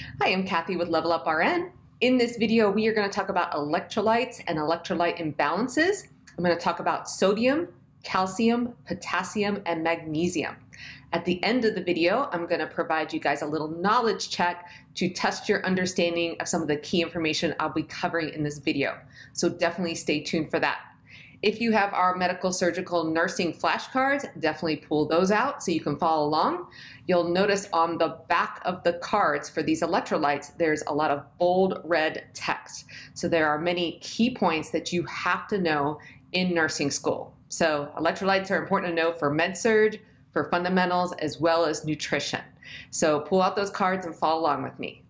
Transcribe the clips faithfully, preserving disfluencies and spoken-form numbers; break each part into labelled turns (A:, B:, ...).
A: Hi, I'm Cathy with Level Up R N. In this video, we are going to talk about electrolytes and electrolyte imbalances. I'm going to talk about sodium, calcium, potassium, and magnesium. At the end of the video, I'm going to provide you guys a little knowledge check to test your understanding of some of the key information I'll be covering in this video. So definitely stay tuned for that. If you have our medical, surgical, nursing flashcards, definitely pull those out so you can follow along. You'll notice on the back of the cards for these electrolytes, there's a lot of bold red text. So there are many key points that you have to know in nursing school. So electrolytes are important to know for med-surg, for fundamentals, as well as nutrition. So pull out those cards and follow along with me.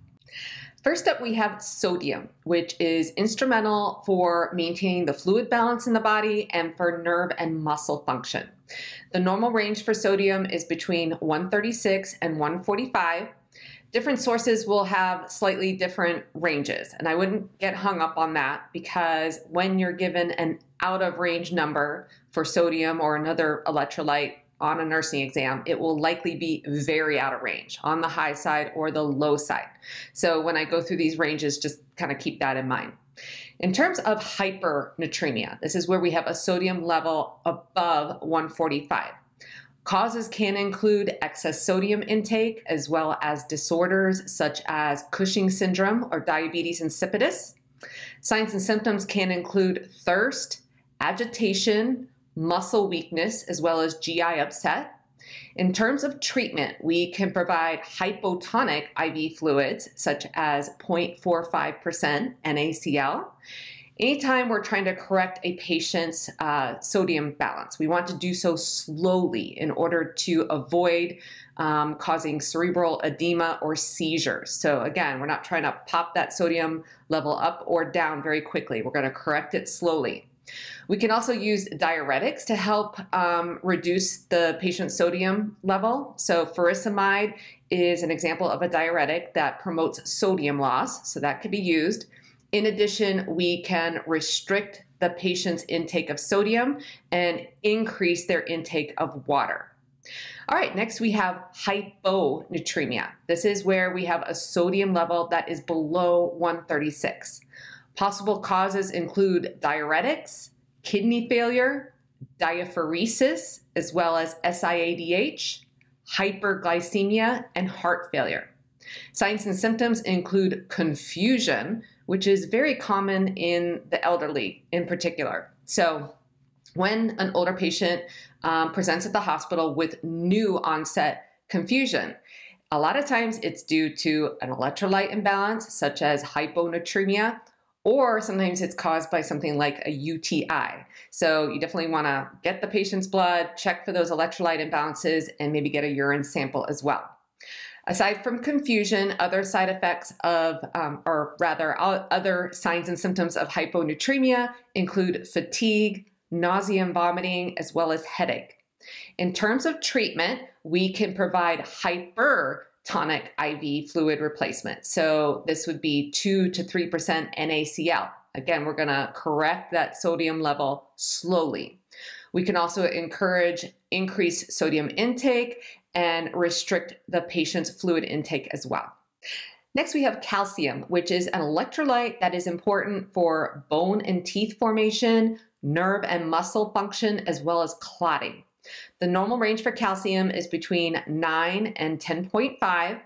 A: First up, we have sodium, which is instrumental for maintaining the fluid balance in the body and for nerve and muscle function. The normal range for sodium is between one thirty-six and one forty-five. Different sources will have slightly different ranges, and I wouldn't get hung up on that because when you're given an out of range number for sodium or another electrolyte on a nursing exam, it will likely be very out of range, on the high side or the low side. So when I go through these ranges, just kind of keep that in mind. In terms of hypernatremia, this is where we have a sodium level above one forty-five. Causes can include excess sodium intake as well as disorders such as Cushing syndrome or diabetes insipidus. Signs and symptoms can include thirst, agitation, muscle weakness, as well as G I upset. In terms of treatment, we can provide hypotonic I V fluids, such as zero point four five percent N A C L. Anytime we're trying to correct a patient's uh, sodium balance, we want to do so slowly in order to avoid um, causing cerebral edema or seizures. So again, we're not trying to pop that sodium level up or down very quickly. We're going to correct it slowly. We can also use diuretics to help um, reduce the patient's sodium level. So furosemide is an example of a diuretic that promotes sodium loss, so that could be used. In addition, we can restrict the patient's intake of sodium and increase their intake of water. All right, next we have hyponatremia. This is where we have a sodium level that is below one thirty-six. Possible causes include diuretics, kidney failure, diaphoresis, as well as S I A D H, hyperglycemia, and heart failure. Signs and symptoms include confusion, which is very common in the elderly in particular. So when an older patient um, presents at the hospital with new onset confusion, a lot of times it's due to an electrolyte imbalance, such as hyponatremia, or sometimes it's caused by something like a U T I. So you definitely want to get the patient's blood, check for those electrolyte imbalances, and maybe get a urine sample as well. Aside from confusion, other side effects of, um, or rather other signs and symptoms of hyponatremia include fatigue, nausea and vomiting, as well as headache. In terms of treatment, we can provide hyper tonic I V fluid replacement. So this would be two to three percent N A C L. Again, we're going to correct that sodium level slowly. We can also encourage increased sodium intake and restrict the patient's fluid intake as well. Next, we have calcium, which is an electrolyte that is important for bone and teeth formation, nerve and muscle function, as well as clotting. The normal range for calcium is between nine and ten point five.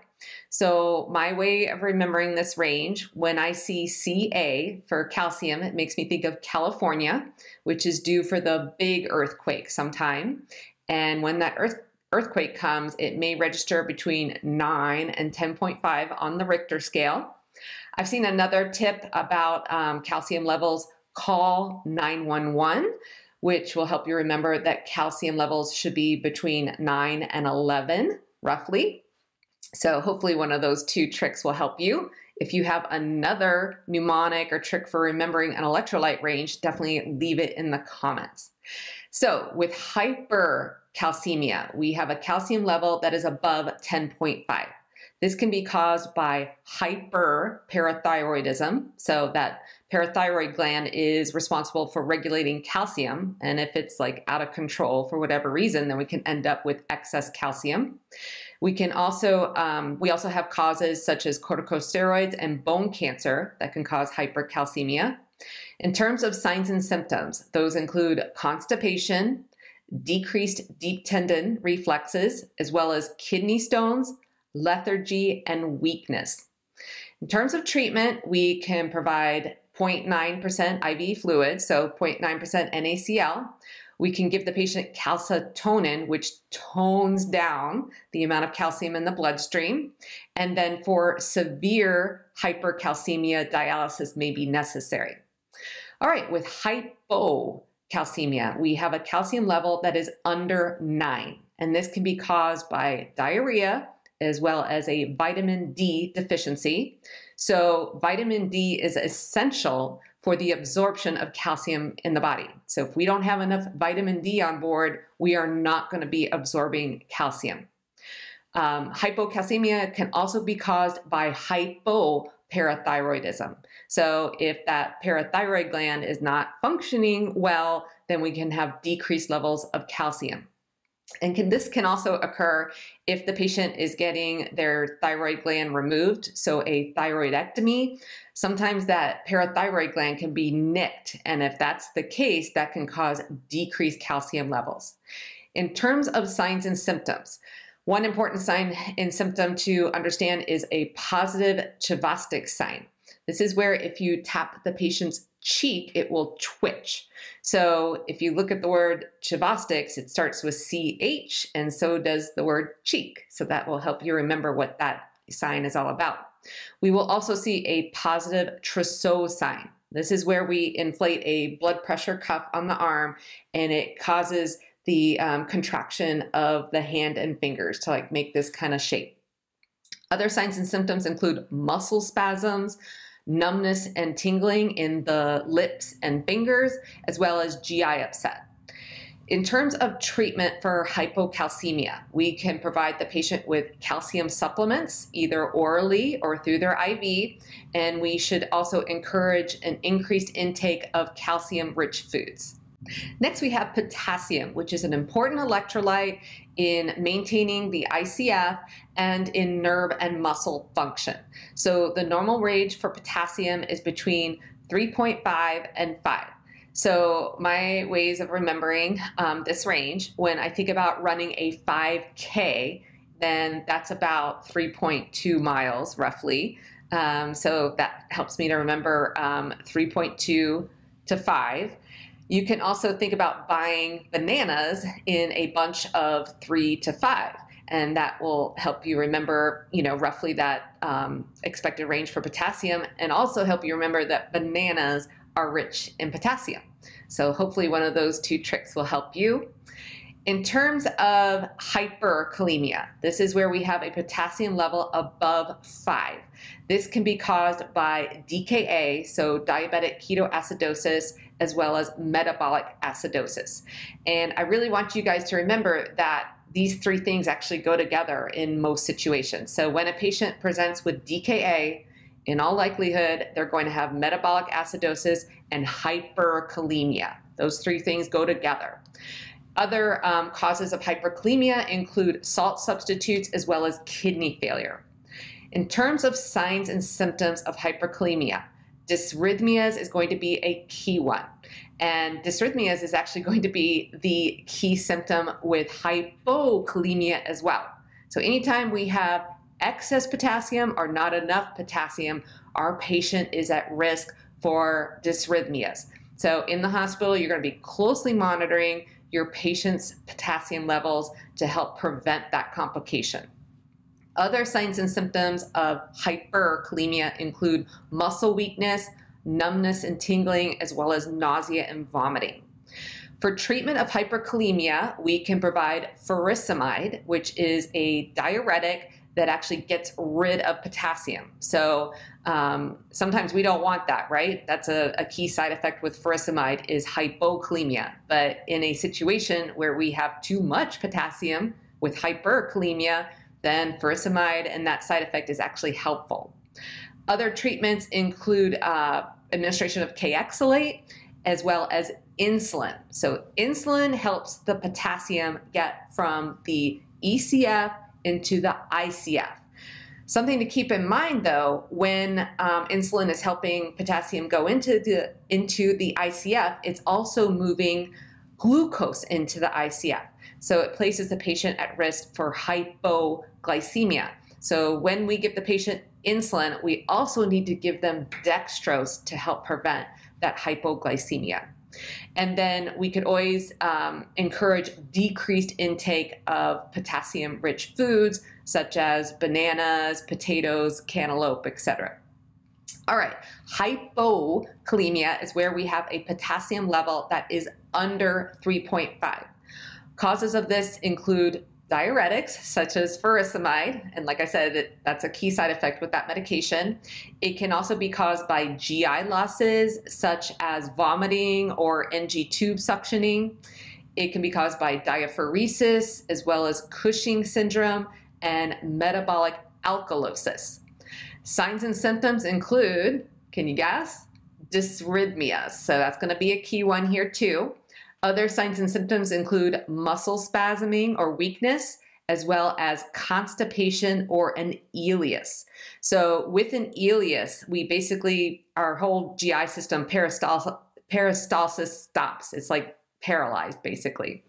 A: So my way of remembering this range, when I see C A for calcium, it makes me think of California, which is due for the big earthquake sometime. And when that earth, earthquake comes, it may register between nine and ten point five on the Richter scale. I've seen another tip about um, calcium levels: call nine one one. Which will help you remember that calcium levels should be between nine and eleven, roughly. So hopefully one of those two tricks will help you. If you have another mnemonic or trick for remembering an electrolyte range, definitely leave it in the comments. So with hypercalcemia, we have a calcium level that is above ten point five. This can be caused by hyperparathyroidism, so that parathyroid gland is responsible for regulating calcium, and if it's like out of control for whatever reason, then we can end up with excess calcium. We can also, um, we also have causes such as corticosteroids and bone cancer that can cause hypercalcemia. In terms of signs and symptoms, those include constipation, decreased deep tendon reflexes, as well as kidney stones, lethargy, and weakness. In terms of treatment, we can provide zero point nine percent I V fluid, so zero point nine percent N A C L. We can give the patient calcitonin, which tones down the amount of calcium in the bloodstream. And then for severe hypercalcemia, dialysis may be necessary. All right, with hypocalcemia, we have a calcium level that is under nine, and this can be caused by diarrhea as well as a vitamin D deficiency. So vitamin D is essential for the absorption of calcium in the body. So if we don't have enough vitamin D on board, we are not going to be absorbing calcium. Um, hypocalcemia can also be caused by hypoparathyroidism. So if that parathyroid gland is not functioning well, then we can have decreased levels of calcium. And can, this can also occur if the patient is getting their thyroid gland removed, so a thyroidectomy. Sometimes that parathyroid gland can be nicked, and if that's the case, that can cause decreased calcium levels. In terms of signs and symptoms, one important sign and symptom to understand is a positive Chvostek sign. This is where if you tap the patient's cheek, it will twitch. So if you look at the word Chvostek, it starts with C H, and so does the word cheek. So that will help you remember what that sign is all about. We will also see a positive Trousseau sign. This is where we inflate a blood pressure cuff on the arm, and it causes the um, contraction of the hand and fingers to like make this kind of shape. Other signs and symptoms include muscle spasms, numbness and tingling in the lips and fingers, as well as G I upset. In terms of treatment for hypocalcemia, we can provide the patient with calcium supplements, either orally or through their I V, and we should also encourage an increased intake of calcium-rich foods. Next, we have potassium, which is an important electrolyte in maintaining the I C F and in nerve and muscle function. So the normal range for potassium is between three point five and five. So my ways of remembering um, this range, when I think about running a five K, then that's about three point two miles roughly. Um, so that helps me to remember um, three point two to five. You can also think about buying bananas in a bunch of three to five, and that will help you remember, you know, roughly that um, expected range for potassium, and also help you remember that bananas are rich in potassium. So hopefully one of those two tricks will help you. In terms of hyperkalemia, this is where we have a potassium level above five. This can be caused by D K A, so diabetic ketoacidosis, as well as metabolic acidosis. And I really want you guys to remember that these three things actually go together in most situations. So when a patient presents with D K A, in all likelihood, they're going to have metabolic acidosis and hyperkalemia. Those three things go together. Other um, causes of hyperkalemia include salt substitutes as well as kidney failure. In terms of signs and symptoms of hyperkalemia, dysrhythmias is going to be a key one. And dysrhythmias is actually going to be the key symptom with hypokalemia as well. So anytime we have excess potassium or not enough potassium, our patient is at risk for dysrhythmias. So in the hospital, you're going to be closely monitoring your patient's potassium levels to help prevent that complication. Other signs and symptoms of hyperkalemia include muscle weakness, numbness and tingling, as well as nausea and vomiting. For treatment of hyperkalemia, we can provide furosemide, which is a diuretic that actually gets rid of potassium. So um, sometimes we don't want that, right? That's a, a key side effect with furosemide is hypokalemia. But in a situation where we have too much potassium with hyperkalemia, then furosemide and that side effect is actually helpful. Other treatments include uh, administration of Kexolate as well as insulin. So insulin helps the potassium get from the E C F into the I C F. Something to keep in mind though, when um, insulin is helping potassium go into the, into the I C F, it's also moving glucose into the I C F. So it places the patient at risk for hypoglycemia. So when we give the patient insulin, we also need to give them dextrose to help prevent that hypoglycemia. And then we could always um, encourage decreased intake of potassium-rich foods such as bananas, potatoes, cantaloupe, et cetera. All right, hypokalemia is where we have a potassium level that is under three point five. Causes of this include diuretics such as furosemide, and like I said, it, that's a key side effect with that medication. It can also be caused by G I losses such as vomiting or N G tube suctioning. It can be caused by diaphoresis as well as Cushing syndrome and metabolic alkalosis. Signs and symptoms include, can you guess? Dysrhythmias. So that's going to be a key one here too. Other signs and symptoms include muscle spasming or weakness, as well as constipation or an ileus. So with an ileus, we basically, our whole G I system peristalsis, peristalsis stops. It's like paralyzed basically.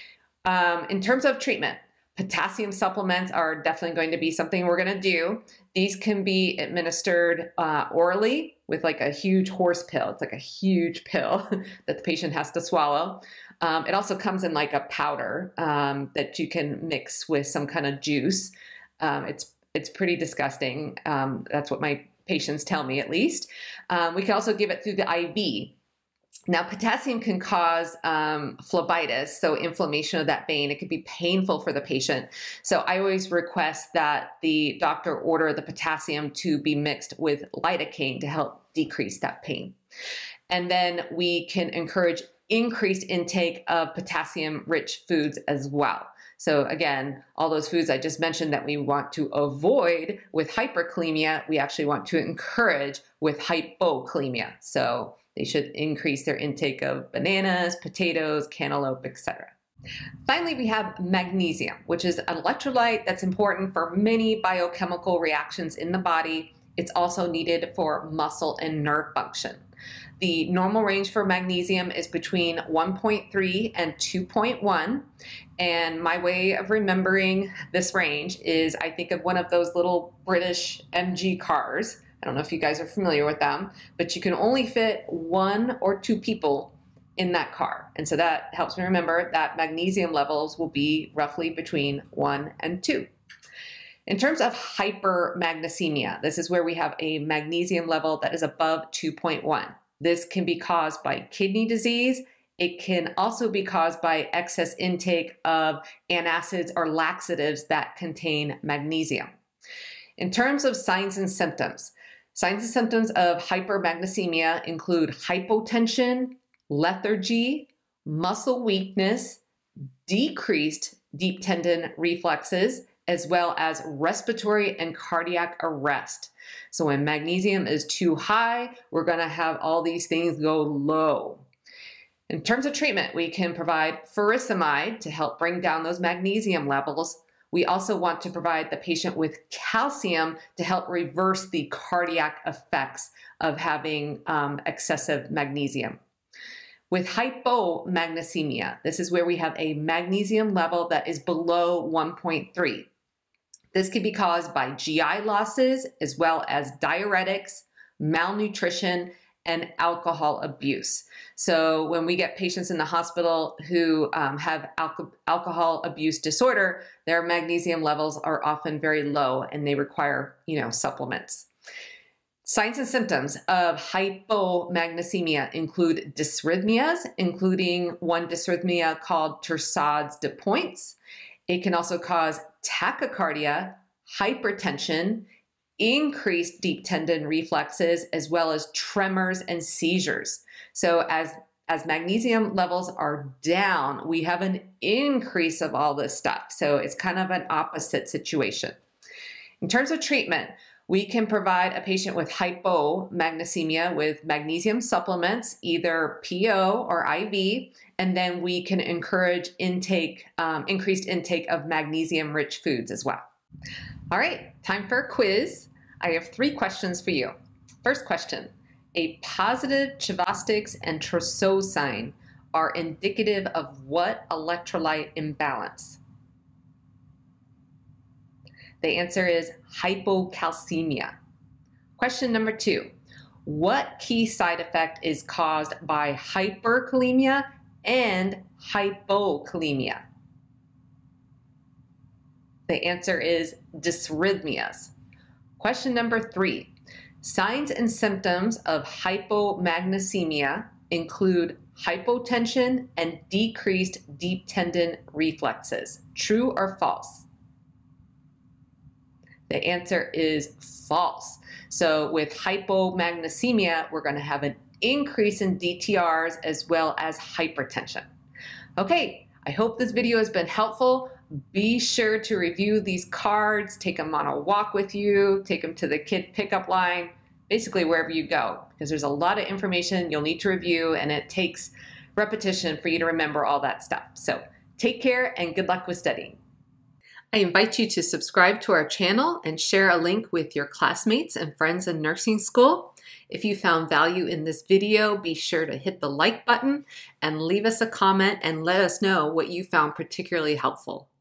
A: Um, in terms of treatment, potassium supplements are definitely going to be something we're going to do. These can be administered uh, orally with like a huge horse pill. It's like a huge pill that the patient has to swallow. Um, it also comes in like a powder um, that you can mix with some kind of juice. Um, it's, it's pretty disgusting. Um, that's what my patients tell me at least. Um, we can also give it through the I V. Now, potassium can cause um, phlebitis, so inflammation of that vein. It could be painful for the patient. So I always request that the doctor order the potassium to be mixed with lidocaine to help decrease that pain. And then we can encourage increased intake of potassium-rich foods as well. So again, all those foods I just mentioned that we want to avoid with hyperkalemia, we actually want to encourage with hypokalemia. So they should increase their intake of bananas, potatoes, cantaloupe, et cetera. Finally, we have magnesium, which is an electrolyte that's important for many biochemical reactions in the body. It's also needed for muscle and nerve function. The normal range for magnesium is between one point three and two point one. And my way of remembering this range is I think of one of those little British M G cars. I don't know if you guys are familiar with them, but you can only fit one or two people in that car. And so that helps me remember that magnesium levels will be roughly between one and two. In terms of hypermagnesemia, this is where we have a magnesium level that is above two point one. This can be caused by kidney disease. It can also be caused by excess intake of antacids or laxatives that contain magnesium. In terms of signs and symptoms, signs and symptoms of hypermagnesemia include hypotension, lethargy, muscle weakness, decreased deep tendon reflexes, as well as respiratory and cardiac arrest. So when magnesium is too high, we're going to have all these things go low. In terms of treatment, we can provide furosemide to help bring down those magnesium levels. We also want to provide the patient with calcium to help reverse the cardiac effects of having um, excessive magnesium. With hypomagnesemia, this is where we have a magnesium level that is below one point three. This can be caused by G I losses as well as diuretics, malnutrition, and alcohol abuse. So when we get patients in the hospital who um, have alco alcohol abuse disorder, their magnesium levels are often very low and they require, you know, supplements. Signs and symptoms of hypomagnesemia include dysrhythmias, including one dysrhythmia called Torsades de Pointes. It can also cause tachycardia, hypertension, increased deep tendon reflexes, as well as tremors and seizures. So as, as magnesium levels are down, we have an increase of all this stuff. So it's kind of an opposite situation. In terms of treatment, We can provide a patient with hypomagnesemia with magnesium supplements, either P O or I V, and then we can encourage intake, um, increased intake of magnesium-rich foods as well. All right, time for a quiz. I have three questions for you. First question, a positive Chvostek's and Trousseau sign are indicative of what electrolyte imbalance? The answer is hypocalcemia. Question number two, what key side effect is caused by hyperkalemia and hypokalemia? The answer is dysrhythmias. Question number three, signs and symptoms of hypomagnesemia include hypotension and decreased deep tendon reflexes. True or false? The answer is false. So with hypomagnesemia, we're going to have an increase in D T Rs as well as hypertension. Okay, I hope this video has been helpful. Be sure to review these cards, take them on a walk with you, take them to the kid pickup line, basically wherever you go, because there's a lot of information you'll need to review and it takes repetition for you to remember all that stuff. So take care and good luck with studying. I invite you to subscribe to our channel and share a link with your classmates and friends in nursing school. If you found value in this video, be sure to hit the like button and leave us a comment and let us know what you found particularly helpful.